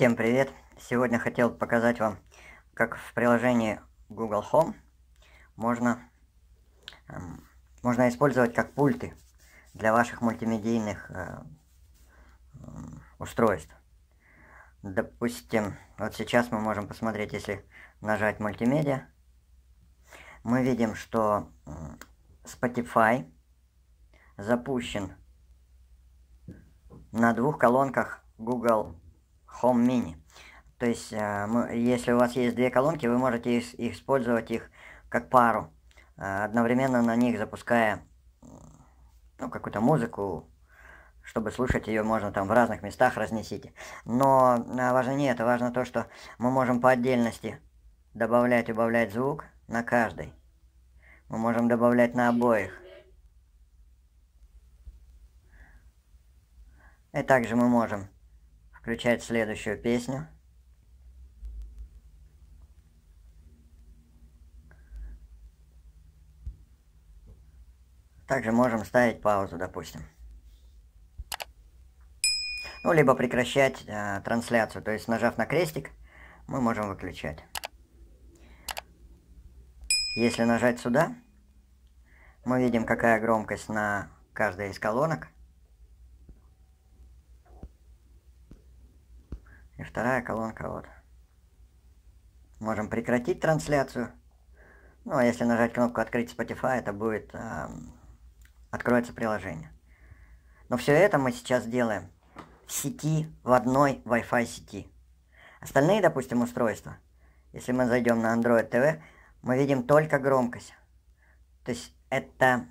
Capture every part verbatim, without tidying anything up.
Всем привет! Сегодня хотел показать вам, как в приложении Google Home можно, эм, можно использовать как пульты для ваших мультимедийных э, устройств. Допустим, вот сейчас мы можем посмотреть, если нажать мультимедиа, мы видим, что Spotify запущен на двух колонках Google Home Mini. То есть, если у вас есть две колонки, вы можете использовать их как пару, одновременно на них запуская ну, какую-то музыку, чтобы слушать ее можно там в разных местах, разнесите. Но важно не это, важно то, что мы можем по отдельности добавлять, убавлять звук на каждой. Мы можем добавлять на обоих. И также мы можем включать следующую песню. Также можем ставить паузу, допустим. Ну, либо прекращать э, трансляцию. То есть, нажав на крестик, мы можем выключать. Если нажать сюда, мы видим, какая громкость на каждой из колонок. И вторая колонка вот. Можем прекратить трансляцию. Ну, а если нажать кнопку «Открыть Spotify», это будет... Э, откроется приложение. Но все это мы сейчас делаем в сети, в одной Wi-Fi сети. Остальные, допустим, устройства, если мы зайдем на Android ти ви, мы видим только громкость. То есть это,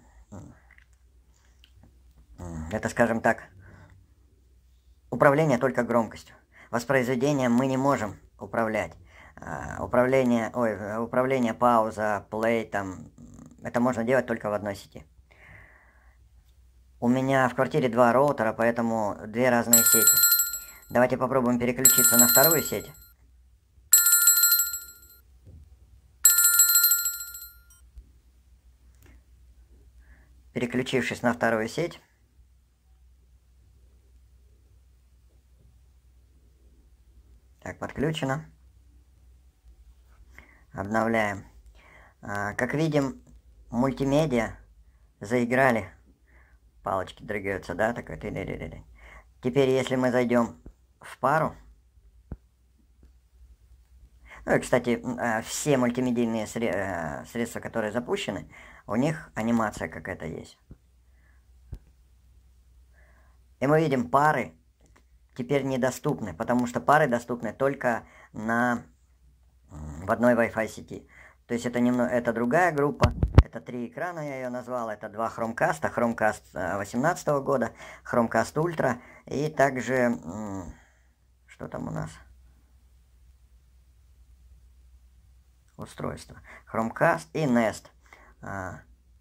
это, скажем так, управление только громкостью. Воспроизведением мы не можем управлять. Управление, ой, управление пауза, плей, там, это можно делать только в одной сети. У меня в квартире два роутера, поэтому две разные сети. Давайте попробуем переключиться на вторую сеть. Переключившись на вторую сеть, так, подключено. Обновляем. А, как видим, мультимедиа заиграли. Палочки дрыгаются, да, такой. Теперь, если мы зайдем в пару, ну и, кстати, все мультимедийные средства, которые запущены, у них анимация какая-то есть. И мы видим, пары теперь недоступны, потому что пары доступны только на, в одной Wi-Fi сети. То есть это, немного, это другая группа. Это три экрана, я ее назвал. Это два Chromecast, Chromecast две тысячи восемнадцатого года, Chromecast Ultra. И также, что там у нас? Устройство. Chromecast и Nest. А,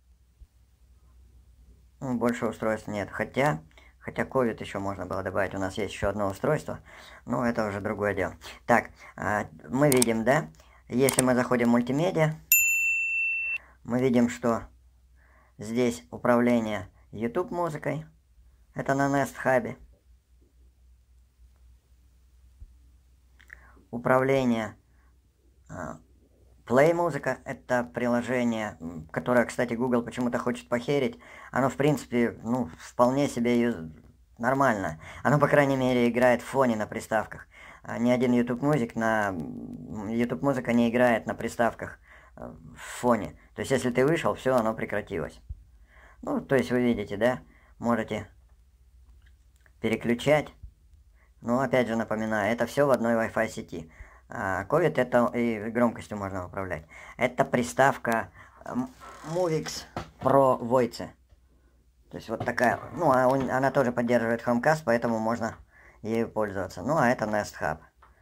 ну, больше устройств нет. Хотя, хотя ковид еще можно было добавить. У нас есть еще одно устройство. Но это уже другое дело. Так, а, мы видим, да? Если мы заходим в мультимедиа, мы видим, что здесь управление YouTube музыкой. Это на Nest Hub. Управление Play музыка. Это приложение, которое, кстати, Google почему-то хочет похерить. Оно, в принципе, ну, вполне себе нормально. Оно, по крайней мере, играет в фоне на приставках. Ни один YouTube музык на... YouTube музыка не играет на приставках в фоне. То есть, если ты вышел, все, оно прекратилось. Ну, то есть, вы видите, да? Можете переключать. Но, опять же, напоминаю, это все в одной Wi-Fi сети. А ковид это и громкостью можно управлять. Это приставка Movix Pro Voice. То есть, вот такая. Ну, она тоже поддерживает Chromecast, поэтому можно ею пользоваться. Ну, а это Nest Hub.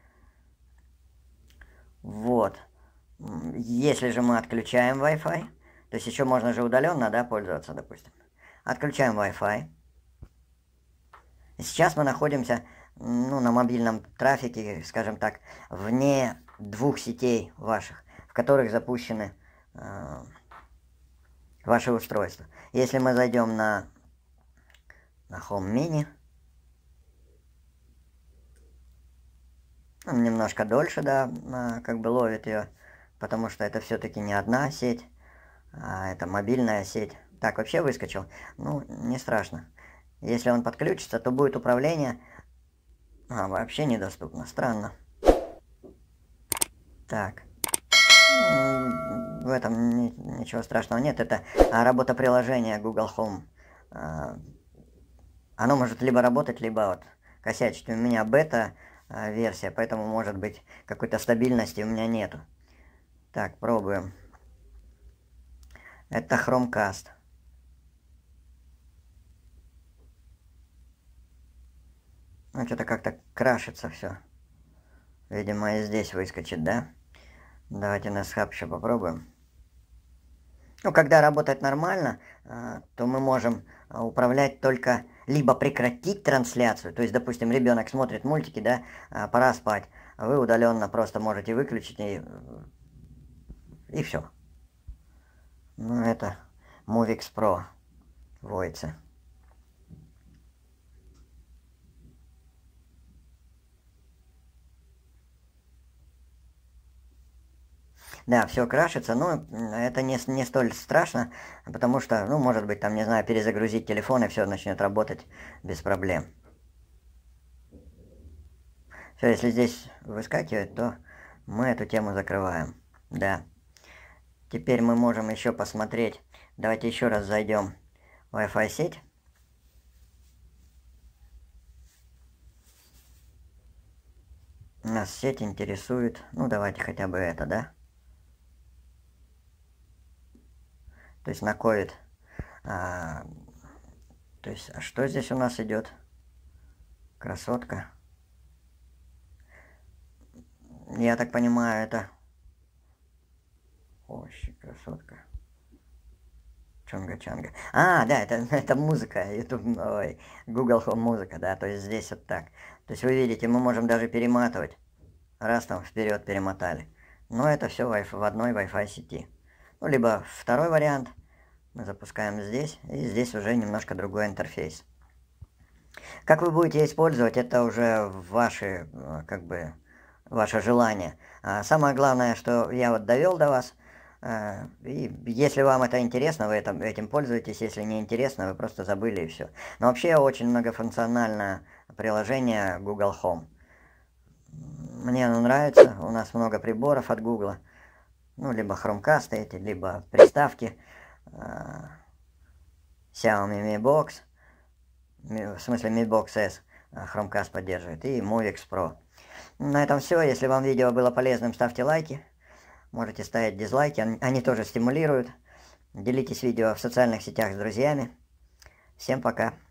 Вот. Если же мы отключаем Wi-Fi, то есть еще можно же удаленно, да, пользоваться, допустим. Отключаем Wi-Fi. Сейчас мы находимся, ну, на мобильном трафике, скажем так, вне двух сетей ваших, в которых запущены э, ваши устройства. Если мы зайдем на, на Home Mini, Он немножко дольше, да, а, как бы ловит ее, потому что это все-таки не одна сеть, а это мобильная сеть. Так, вообще выскочил. Ну, не страшно. Если он подключится, то будет управление. А, вообще недоступно. Странно. Так. В этом ни, ничего страшного нет. Это а, работа приложения Google Home. А, оно может либо работать, либо вот косячить. У меня бета-версия, поэтому, может быть, какой-то стабильности у меня нету. Так, пробуем. Это Chromecast. Ну, что-то как-то крашится все. Видимо, и здесь выскочит, да? Давайте на Skype еще попробуем. Ну, когда работает нормально, то мы можем управлять только либо прекратить трансляцию, то есть, допустим, ребенок смотрит мультики, да, пора спать, вы удаленно просто можете выключить и, и все. Ну, это Movix Pro Voice. Да, все крашится, но это не, не столь страшно, потому что, ну, может быть, там, не знаю, перезагрузить телефон, и все начнет работать без проблем. Все, если здесь выскакивает, то мы эту тему закрываем. Да. Теперь мы можем еще посмотреть. Давайте еще раз зайдем в Wi-Fi сеть. Нас сеть интересует. Ну, давайте хотя бы это, да? То есть на ковид. А, то есть, а что здесь у нас идет? Красотка. Я так понимаю, это... Ой, красотка. Чонга-чанга. А, да, это, это музыка. YouTube, ой, Google Home музыка, да, то есть здесь вот так. То есть вы видите, мы можем даже перематывать. Раз там вперед перемотали. Но это все в одной Wi-Fi сети. Ну, либо второй вариант. Мы запускаем здесь, и здесь уже немножко другой интерфейс. Как вы будете использовать, это уже ваши, как бы, ваше желание. А самое главное, что я вот довел до вас. И если вам это интересно, вы этим, этим пользуетесь. Если не интересно, вы просто забыли и все. Но вообще очень многофункциональное приложение Google Home. Мне оно нравится. У нас много приборов от Google. Ну, либо Chromecast эти, либо приставки. Xiaomi Mi Box. В смысле Mi Box S. Chromecast поддерживает. И Movix Pro. На этом все. Если вам видео было полезным, ставьте лайки. Можете ставить дизлайки, они тоже стимулируют. Делитесь видео в социальных сетях с друзьями. Всем пока.